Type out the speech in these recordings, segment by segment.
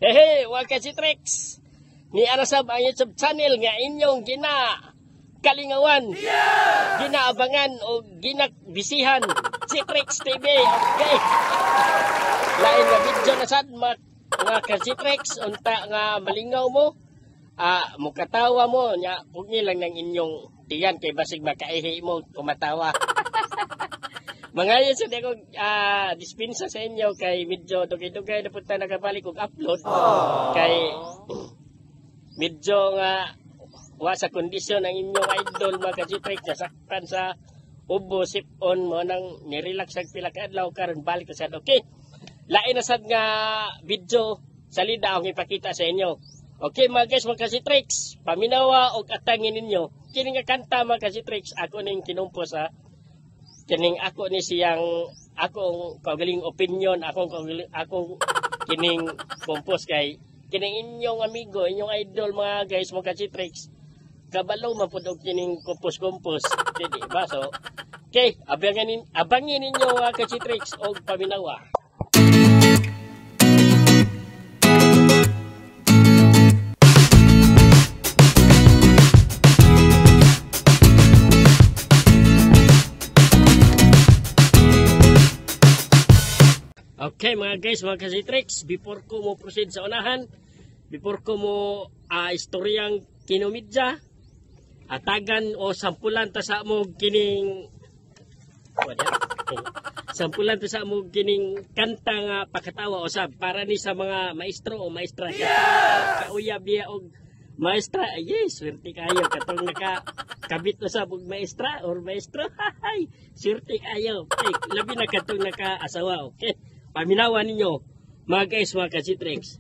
Hehe, wag ka si Trex. Ni arasab ang YouTube channel nga inyong kalingawan, ginaabangan o ginakbisihan si Trex TV. Okay. Lain nga video na sad mga ka si Trex unta nga malingaw mo. Mukatawa mo nya pugni lang ng inyong tiyan kay basig makaihi mo kumatawa. Mga yun sa ko dispensa sa inyo kay medyo dugay-dugay na punta nakabalik og upload. Kay medyo nga wa sa kondisyon ang inyong idol mga ka-G-Trex nasaktan sa ubo sip-on mo nang nirelax ang pila ka adlaw karon balik sa okay. Lain na sad nga video salida akong ipakita sa inyo. Okay mga guys, mga ka-G-Trex, paminawa og atangin ninyo kini nga kanta mga ka-G-Trex ako ning kinumpo sa kining ako ni siyang akong kaugaling opinion akong kining compose kay kining inyong amigo inyong idol mga guys mga ka-G-Trex kabalo man pud og kining compose di ba so okay abangin ninyo mga ka-G-Trex og paminawa. Okay mga guys, mga ka-G-Trex, before ko mo proceed sa unahan, before ko mo istoryang kinumidya, atagan o sampulan ta sa mo kining sampulan ta sa mo kining kanta nga pakatawa usab para ni sa mga maestro o maestra kauyab biya og maestra. Yes, swerte kayo katong nakakabit usab og maestra or maestro. Hay, swerte kayo. Okay, labi na katong nakaasawa. Okay. Paminawa ninyo, mga guys, mga ka-G-Trex.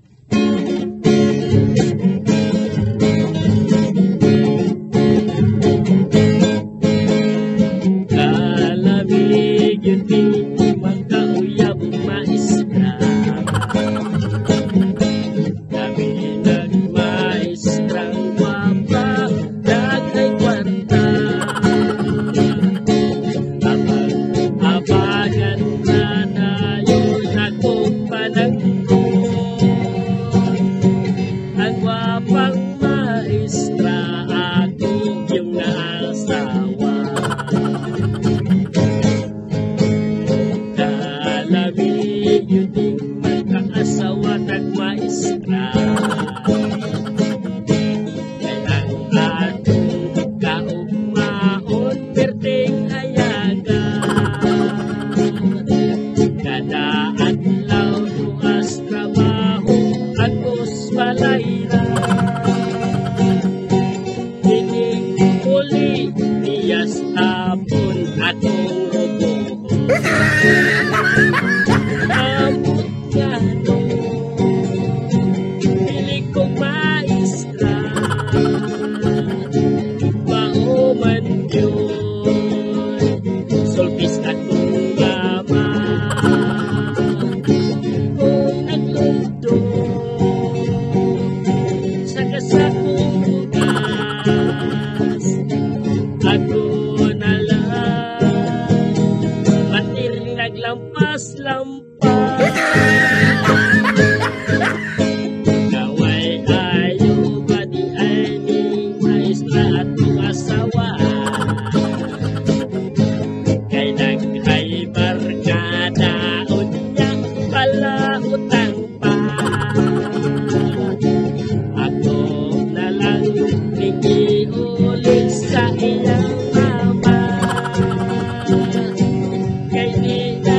Kalamig yun din, magkauyab maestra. Kami nagmaestrang wapa, dagay kwarta. Abagan na ang wapang maestra aking yung naasawa. Kalamig yun ding magkaasawa nagmaestra. Kay ang atong kaugmaon perting ayaga. Kada adlaw tuas trabaho agos balayra. Dinig uli niyas apon atong roboho. Amot nga no, pili kong maestra. Mauman yun, solpis atong gama. Lampas gaway ayo badi ay ning maestra at asawa. Kay naghay barkada unya pala utang pa. Ako na lang nigiulit sa iyang mama. Kay di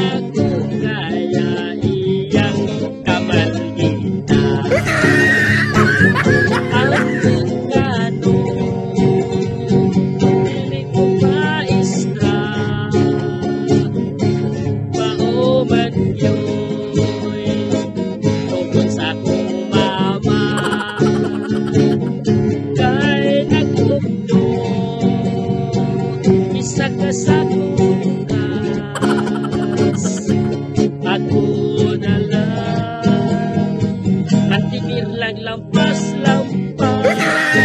lampas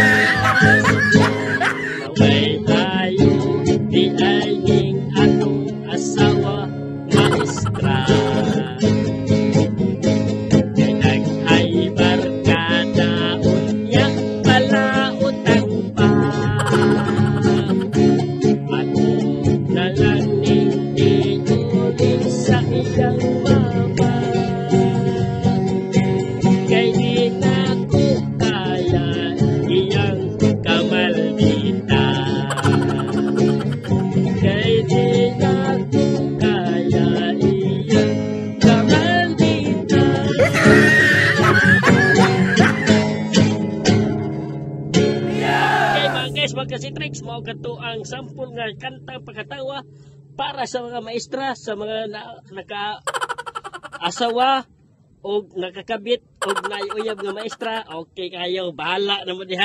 away tayo di ay ning atong asawa maestra. Kay nag-ay bar mga kasitrix, mao kato ang sample nga kanta pakatawa para sa mga maestra, sa mga naka-asawa o nakakabit o naiuyab nga maestra. Okay kayo, bahala naman diha.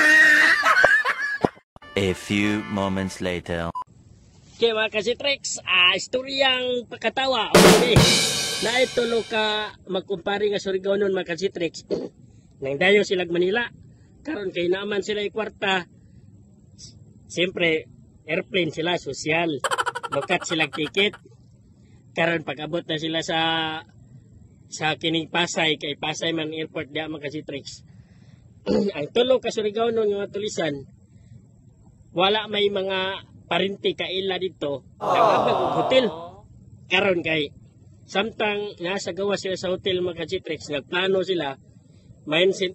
A few moments later. Okay mga kasitrix, istoryang pakatawa. Okay. Na ito lo ka magkumpare nga Surigao nun mga kasitrix. Nang dayo sila Manila. Karon kay naman sila ikwarta. Siyempre, airplane sila, social. Lokat sila ticket. Karon pag-abot na sila sa kining Pasay, kay Pasay man airport diya mga kasitrix. Ang tulo ka Surigao nun nga tulisan, wala may mga parinti kaila dito. Nagabag og hotel. Karon kay samtang nasa gawa sila sa hotel mga kasitrix, nagplano sila mindset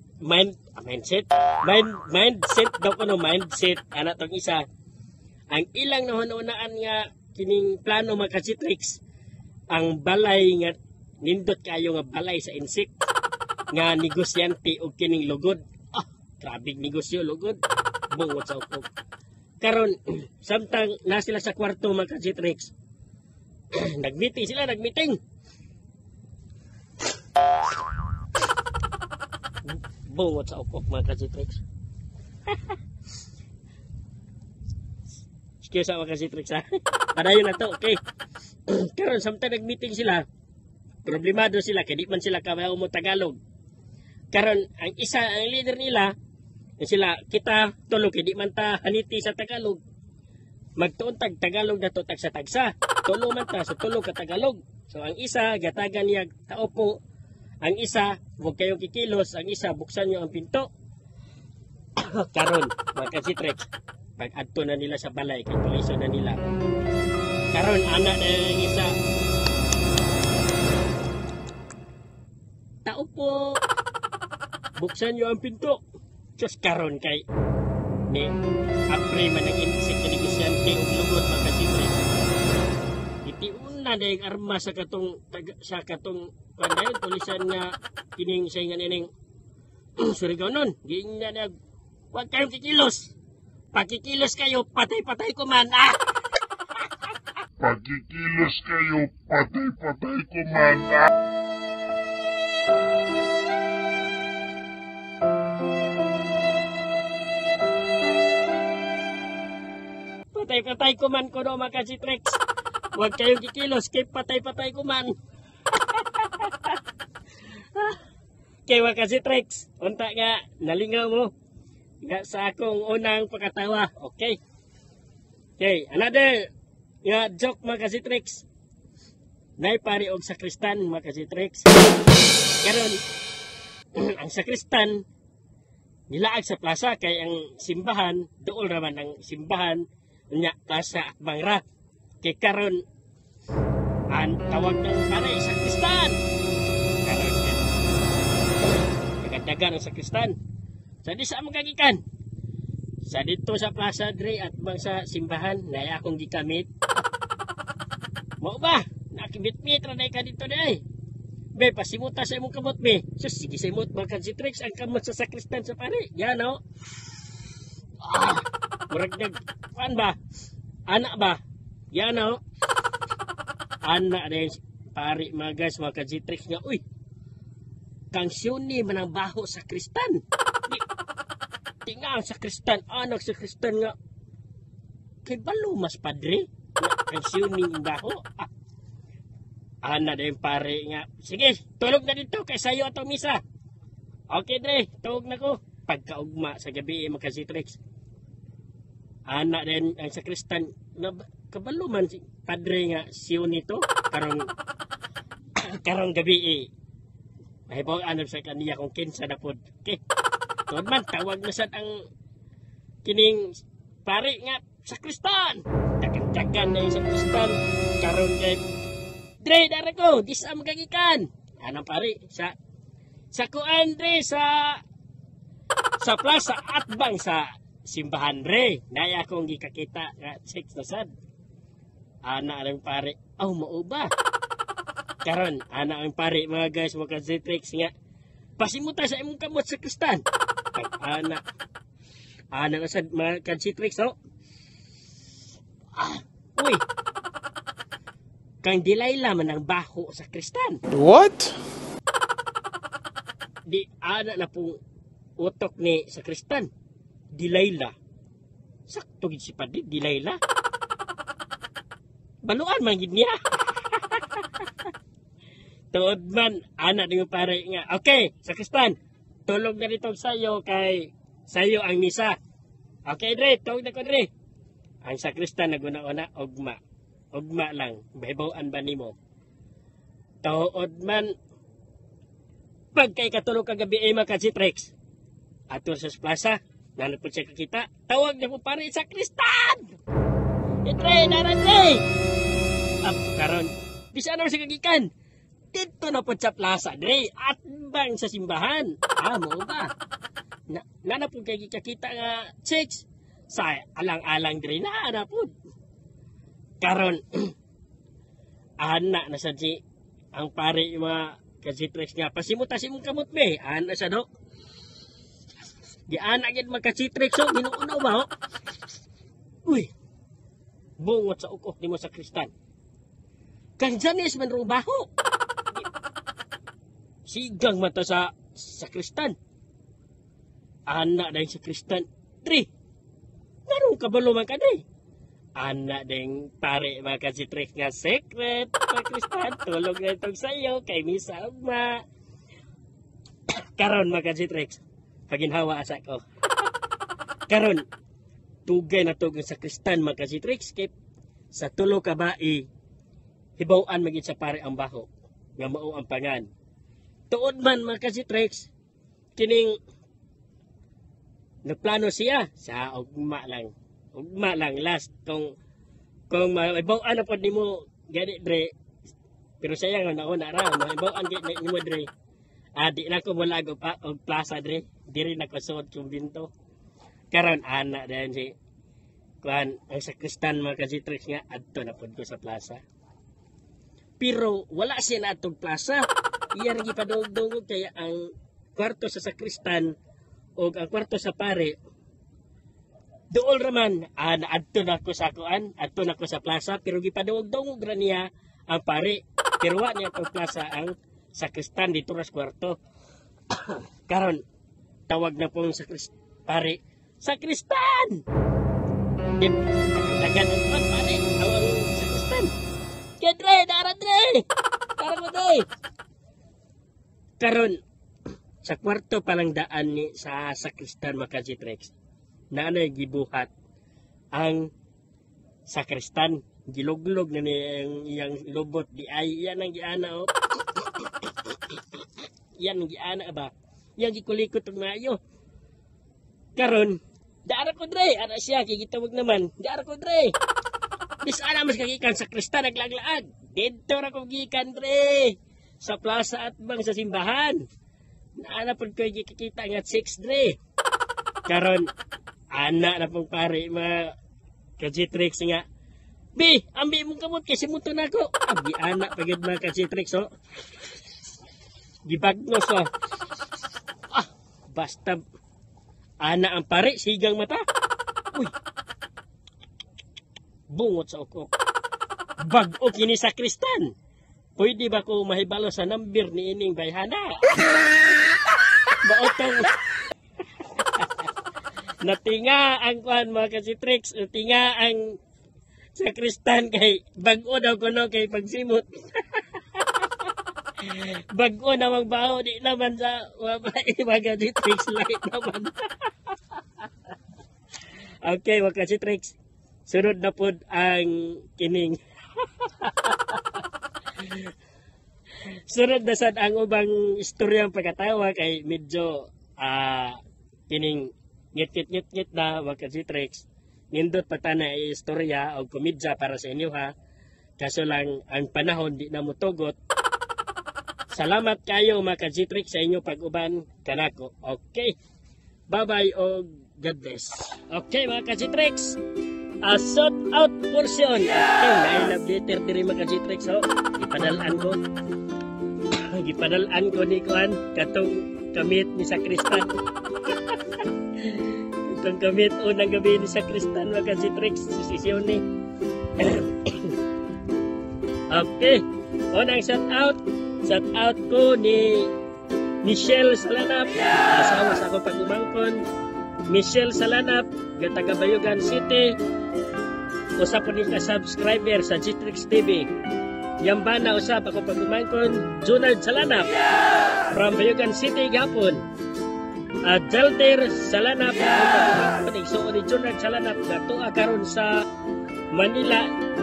daw ko no, mindset ana tong isa ang ilang nahununaan nga kining plano mga kasitrix, ang balay nga nindot kayo nga balay sa insik nga negosyante og kining lugod. Grabing negosyo lugod, bungot sa upog. Karon samtang na sila sa kwarto mga kasitrix, nagmeeting sila. Bungot sa upok mga kasitrix. Excuse mga kasitrix ha. Padayon na to, okay. Karon samtang nag-meeting sila, problemado sila kaya di man sila kabayaw mo Tagalog. Karon ang leader nila, sila kita tulo kaya di man ta haniti sa Tagalog. Magtuon tag Tagalog na to tag sa tagsa. Tulo man ta sa tulo ka Tagalog. So ang isa gatagan niya taupo. Ang isa, huwag kayong kikilos. Ang isa, buksan nyo ang pinto. Karon, mga kasitrix, pag-adto na nila sa balay, katuliso na nila. Karon, anak na yung isa. Tao po. Buksan nyo ang pinto. Diyos karon kay ni apre man ang insik na negosyante o lugot mga kasitrix. Itiuna na yung arma sa katong pandayon tulisan nga kining saingan ining Surigao nun. Giing na huwag kayong kikilos. Pagkikilos kayo, patay-patay ko man. Pagkikilos kayo, patay-patay ko man. Patay-patay ko man ko no mga kasitrix. Huwag kayong kikilos, kay patay-patay ko man. Kaya mga kasitrix, unta nga, nalingaw mo nga sa akong unang pakatawa. Okay. Okay, another nga joke mga kasitrix. Naipari og sakristan mga kasitrix. Karon ang sakristan nilaag sa plaza kay ang simbahan, dool raman ang simbahan nya plaza Akbang ra. Kay karon ang tawag ng pare sakristan. Karon dagan ang sakristan. Sa di sa magagikan. Sa dito sa Plaza Dre at bang sa simbahan na akong gikamit. Mo ba? Nakibit-bit ra ka dito dai. Be pasimuta sa imong kamot be. Sus sige sa imot mga kasitrix ang kamot sa sakristan sa pare. Yan no. Murag pan ba? Anak ba? Yan no. Anak din pare mga guys mga kasitrix nga uy. Kang Sioni manang baho sa kristan. Tinga sa kristan, anak sa kristan nga. Kay balo mas padre. Kang Sioni baho. Ana din pare nga. Sige, tulog na dito kay sayo atong misa. Okay Dre, tulog na ko. Pagkaugma sa gabi mga kasitrix. Ana din ang sa kristan. Kabalo man si padre nga Sioni to. Karong gabi mahibaw anam sa kaniya kung kinsa na pod. Okay. Tuod man, tawag na sad ang kining pare nga sakristan. Dagan-dagan na yung sakristan. Karon kay Dre, dara ko, dis ang magagikan. Anong pare, sa kuan Dre, sa plaza at bang sa simbahan Dre. Naya akong gikakita nga sex na sad. Ana lang pare, mao ba? Karon, anak ang pare mga guys, mga kasitrix nga. Pasimuta sa imong kamot sa kristan. Anak. Ana na sad mga ka-G-Tricks, oh. Uy. Kang Delilah man ang baho sa Kristan. What? Di ana na pong utok ni sa Kristan. Delilah. Sakto gid si Padid, Delilah. Baluan man gid niya. Tuod man, ana din pare nga. Okay, sa Kristan. Tulog na dito sayo kay sayo ang misa. Okay, Dre, tulog na ko, Dre. Ang sakristan naguna-una, ugma. Ugma lang. Bahibawan ba nimo? Tuod man, pag kay katulog kagabi ay maka-G-Tricks. Ato sa plaza, nanapod siya kakita, tawag na po pare sakristan! Dre, nara, Dre! Karon, bisa naman sa kagikan. Dito na po sa plaza, Dre, at bang sa simbahan. Mo ba? Na po kay kakita nga chicks. Sa alang-alang Dre na po. Karon, ana na sa G, ang pare yung mga ka-G-Tricks nga, pasimutas imong kamot be, ana sa do. Di ana gid magka-G-Tricks, so, minuunaw ba, ho? Uy, bungot sa ukok ni mo sa Kristan. Kang Janis man rong baho. Sigang mata sa Kristan. Ana dahil sa Kristan. Dre, narong kabalo man ka, Dre. Ana ding pare mga ka-G-Tricks nga secret sa Kristan. Tulog na itong sayo kay Misa Ugma. Karon mga ka-G-Tricks, paginhawa asa ko. Karon, tugay na tugay sa Kristan mga ka-G-Tricks. Kay sa tulo ka bae, hibawan maging sa pare ang baho. Nga mao ang pangan. Tuod man mga ka-G-Tricks, kining nagplano siya sa ugma lang. Ugma lang last kung maibawan na po nimo gani Dre. Pero sayang na ra maibawan gid nimo Dre. Di na ko wala og plaza Dre. Diri na ko suod kung binto. Karon ana dayon si kuan ang sakristan mga ka-G-Tricks nga adto na pod ko sa plaza. Pero wala siya na atong plaza. Iya ra gipadungdungog kaya ang kwarto sa sakristan o ang kwarto sa pare, dool raman, naadto na ko sa kuan, adto na ko sa plaza, pero gipadungog-dungog ra niya ang pare. Pero wa niya itong plaza ang sakristan dito ras kwarto. Karon, tawag na pong pare, sakristan! Dagan ang kuan, pare, tawag sakristan. Kaya Dre, dara Dre! Dara mo Dre! Karon, sa kwarto palang daan ni sa sakristan mga ka-G-Tricks, na anay gibuhat ang sakristan. Giluglog na niyang lubot di ay yan ang giana oh. Yan ang giana ba? Yang gikulikot og maayo. Karon, daara ko Dre, ana siya gigitawag naman. Daara ko Dre. Bis ana mas kagikan sakristan naglaglaag. Dito ra ko gikan Dre. Sa plaza at bang sa simbahan. Naana po ko kikita nga 6 Dre. Karon, ana na pong pare mga ka-G-Tricks nga. Bi, ambi mong kamot kasi muto na ko. Abi ana pagid mga ka-G-Tricks oh. Gibagnos oh. Basta ana ang pare sigang mata. Uy. Bungot sa ukok. Bag-o kini sa Kristan. Pwede ba ko mahibalo sa number ni ining bayhana? Baotong natinga ang kuan mga ka-G-Tricks, natinga ang sakristan kay bag-o daw kuno kay pagsimot. Bag-o na magbaho di naman sa mga ka-G-Tricks light naman. Okay mga ka-G-Tricks, sunod na pod ang kining. Sunod na sad ang ubang istoryang pagkatawa kay medyo kining ngit na mga ka-G-Tricks. Nindot pa ta na istorya o komedya para sa inyo ha. Kaso lang ang panahon di na mutugot. Salamat kayo mga ka-G-Tricks sa inyo pag-uban kanako. Okay. Bye-bye o God bless. Okay mga ka-G-Tricks. Shout out portion. Okay, I love letter diri mga ka-G-Tricks oh. Gipadalan ko ni kuan katong kamit ni sakristan. akong gamit unang gabi ni sa Kristan mga Jitrix sisyon ni. Okay, unang shout out ko ni Michelle Salanap, asawa sa akong pag-umangkon. Michelle Salanap, taga Bayugan City, usap po ni ka-subscriber sa Jitrix TV. Yang bana usap ako pag-umangkon, Junard Salanap, from Bayugan City, Gapon. At Jalter Salanap, so ni Junard Salanap, natuwa karon sa Manila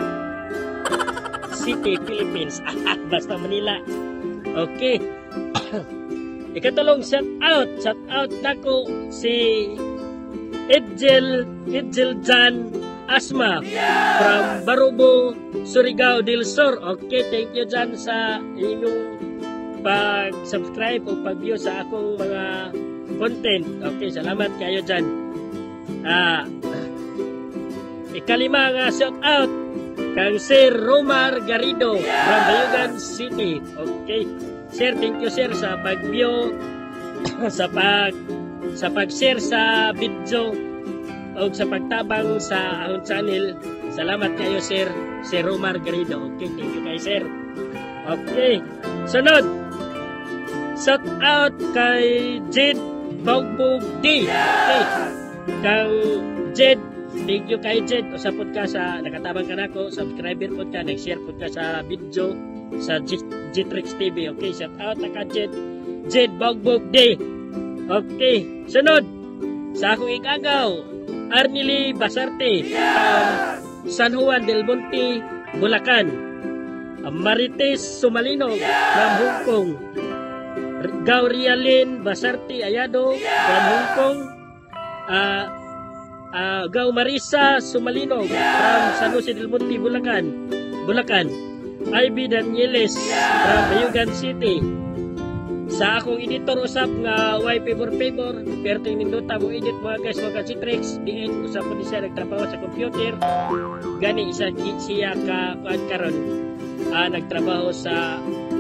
City, Philippines. Basta Manila. Okay. Ikatulong shout out nako si Edgel Jan Asma from Barubo, Surigao del Sur. Okay, thank you Jan sa inyong pag-subscribe o pag-view sa akong mga content. Okay, salamat kayo Jan. Ikalima nga shout out kang Sir Romar Garrido from Bayugan City. Okay. Sir, thank you sir sa pag-view, sa pag-share sa video o sa pagtabang sa akong channel. Salamat kayo sir, Sir Romar Garrido. Okay, thank you kayo sir. Okay, sunod. Shout out kay Jed Bogbog D. Okay, kang Jed, thank you kay Jed. Usapod ka sa nakatabang ka nako, subscriber po ka, nag-share po ka sa video sa Jitrix TV. Okay, shout out na ka Jed Bogbog D. Okay, sunod sa akong ikagaw, Arnili Basarte, San Juan del Monte, Bulacan. Marites Sumalinog from Hong Kong. Gaurialin Basarte Ayado from Hong Kong. Gau Marisa Sumalinog from San Jose del Monte, Bulacan. Ivy Danieles from Bayugan City. Sa akong editor usap nga why favor perting nindota mo edit mga guys mga Jitrix diin usap po siya nagtrabaho sa computer gani isa siya karon nagtrabaho sa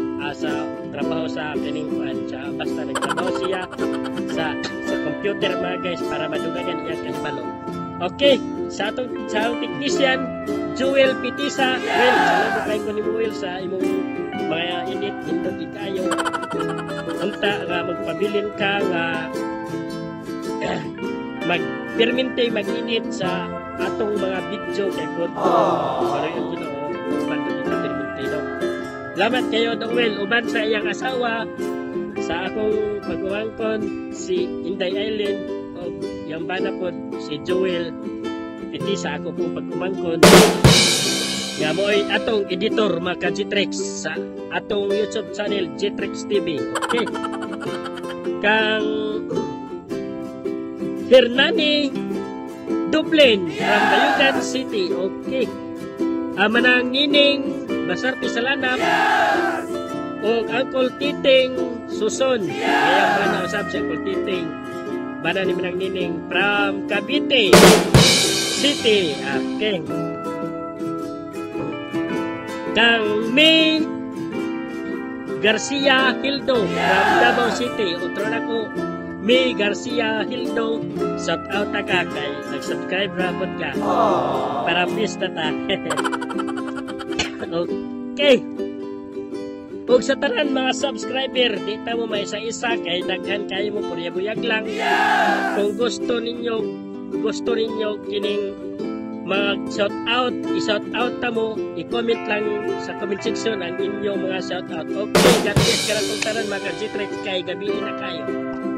kaning sa basta nagtrabaho siya sa computer mga guys para madugagan iya kahibalo. Okay, sa atong technician Joel Pitisa. Well, salamat kay ko ni Joel sa imong mga edit indot ikayo. Unta nga magpabilin ka nga magpermente mag-edit sa atong mga video kay Porto. Para yung Ginoo, bando kita permente no. Salamat kayo Joel uban sa iyang asawa sa akong pag-uwangkon si Inday Island o yang bana po si Joel Pitisa ako pong pag-umangkon nga mo ay atong editor mga Jitrix sa atong YouTube channel Jitrix TV. Okay, kang Hernani Dublin from Bayugan City. Okay, manang Nining Basarte Salanap o Uncle Titing Suson. Kaya mana usab si Uncle Titing bana ni manang Nining from Cavite City. Okay, kang May Garcia Hildo from Davao City. Utro na ko May Garcia Hildo, shout out na ka kay nag-subscribe rapod ka para please na ta. Okay, ug sa tanan mga subscriber di ta mo may isa-isa kay daghan kayo mo purya-buyag lang. Kung gusto ninyo kining mag-shout out, i-shout out ta mo, i-comment lang sa comment section ang inyong mga shout out. Okay, God bless ka na kung taran mga Jitrix kay gabihin na kayo.